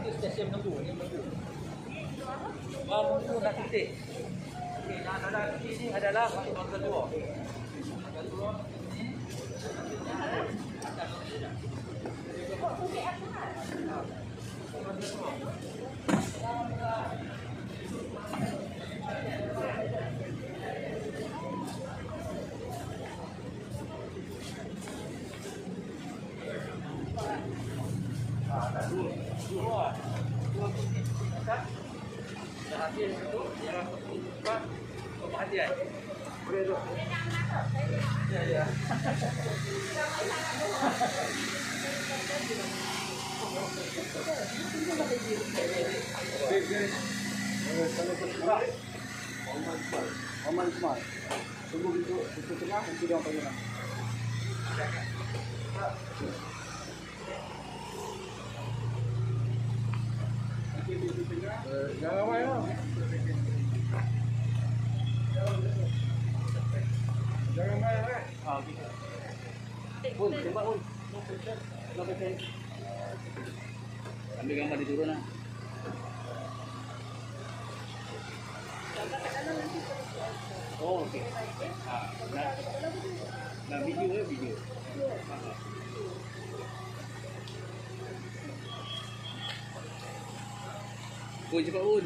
stesen menunggu. Ini menunggu. Menunggu nak titik. Okey, yang adalah ini adalah untuk kedua. Kedua ini. Dua hasil itu yang bukan perhatian. Boleh tu. Ya ya. Aman semua. Tunggu itu tengah nanti dia panggil. Jangan main lah. Jangan main lah. Pun, tembak pun. Ambil gambar di turun lah. Oh, okey. Nak video ke video? Pun cepat pun.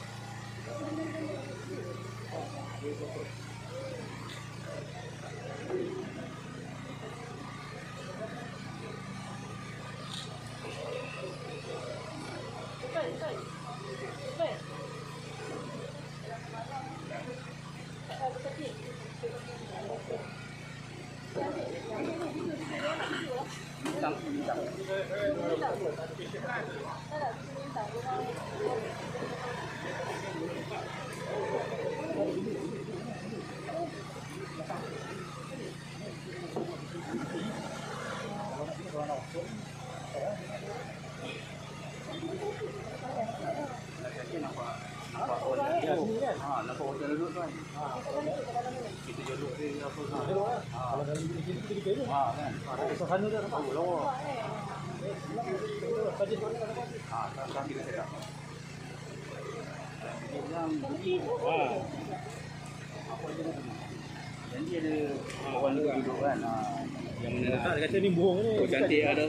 Nampak hotel duduk kan. Kita duduk di apa sana. Kalau dalam sini kita duduk ni. Kan. Ada sana dah nampak lawa. Tadi kita cakap. Yang begini. Apa dia nak? Janji ada kawan duduk kan. Yang mana tak kata ni bohong ni. Oh cantik ada.